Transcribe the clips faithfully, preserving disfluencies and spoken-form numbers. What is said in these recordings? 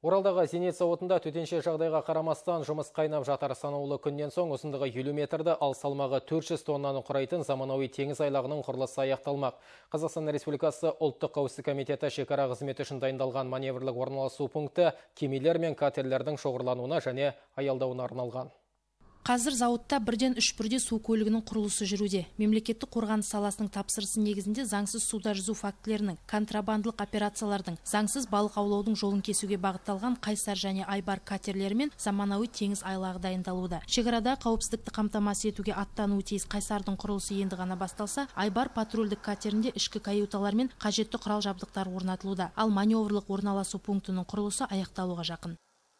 Оралдағы Зенит зауытында төтенше жағдайға қарамастан жұмыс қайнап жатар. Санаулы күннен соң ұзындығы елу метрді, ал салмағы төрт жүз тоннаны құрайтын заманауи теңіз айлағының құрылысы аяқталмақ. Қазақстан Республикасы ұлттық қауіпсіздік комитеті шекара қызметі үшін дайындалған маневрлік орналасу пункті кемелер мен катерлердің шоғырлануына және аялдауына арналған. Қазір зауытта бірден үш бірде су көлігінің құрылысы жүруде. Мемлекеттік қорғаныс саласының тапсырысы негізінде заңсыз суда жүзу фактілерінің, контрабандылық операциялардың, заңсыз балық аулаудың жолын кесуге бағытталған Қайсар және Айбар катерлері мен заманауи теңіз айлағы дайындалуда. Шекарада қауіпсіздікті қамтамасыз етуге аттануы тиіс Қайсардың құрылысы енді ғана басталса, Айбар патрульдік катерінде ішкі каюталар мен қажетті құрал жабдықтар орнатылуда. Ал маневрлық орналасу пунктінің құрылысы аяқталуға жақын.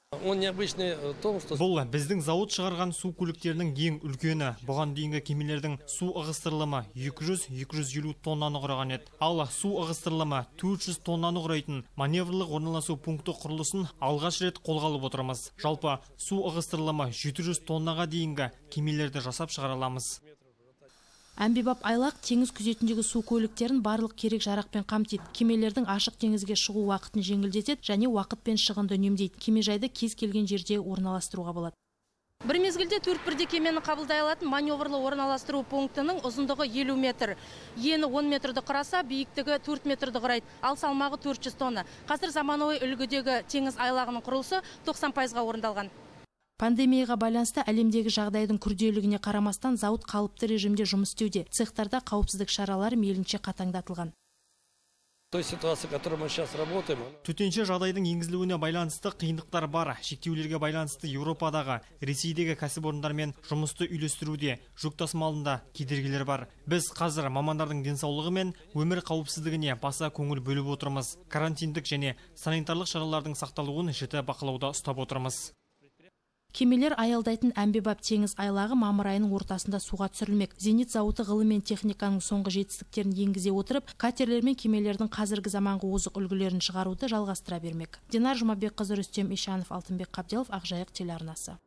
Бұл біздің зауыт шығарған су көліктерінің ең үлкені. Бұған дейінгі кемелердің су ығыстырылымы екі жүз - екі жүз елу тоннаны құраған еді. Ал су ығыстырылымы төрт жүз тоннаны құрайтын маневрлық орналасу пункті құрылысын алғаш рет қолға алып отырмыз. Жалпы су ығыстырылымы жеті жүз тоннаға дейінгі кемелерді жасап шығара аламыз. Әмбебап айлақ теңіз күзетіндегі су көліктерін барлық керек жарақпен қамтиды. Кемелердің ашық теңізге шығу уақытын жеңілдетеді және уақыт пен шығынды үнемдейді. Кемежайды кез келген жерде орналастыруға болады. Бір мезгілде төрт бірде кемені қабылдай алатын маневрлы орналастыру пунктінің ұзындығы елу метр. Ені он метрді құраса, биіктігі төрт метрді құрайды, ал салмағы төрт жүз тонна. Қазір заманауи үлгідегі теңіз айлағының құрылысы тоқсан пайызға орындалған. Пандемияға байланысты әлемдегі жағдайдың күрделілігіне қарамастан зауыт қалыпты режимде жұмыс істеуде. Цехтарда қауіпсіздік шаралары мейлінше қатаңдатылған. Төтенше жағдайдың енгізілуіне байланысты қиындықтар бар. Шектеулерге байланысты Еуропадағы, Ресейдегі кәсіпорындармен жұмысты үйлестіруде, жүк тасымалында кедергілер бар. Біз қазір мамандардың денсаулығы мен өмір қауіпсіздігіне баса көңіл бөліп отырмыз. Карантиндік және санитарлық шаралардың сақталуын жіті бақылауда ұстап отырмыз. Кемелер аялдайтын әмбебап теңіз айлағы мамыр айының ортасында суға түсірілмек. Зенит зауыты ғылым мен техниканың соңғы жетістіктерін енгізе отырып, катерлер мен кемелердің қазіргі заманғы озық үлгілерін шығаруды жалғастыра бермек. Динар Жұмабекқызы, Рүстем Ишанов, Алтынбек Қабделов, Ақжайық телеарнасы.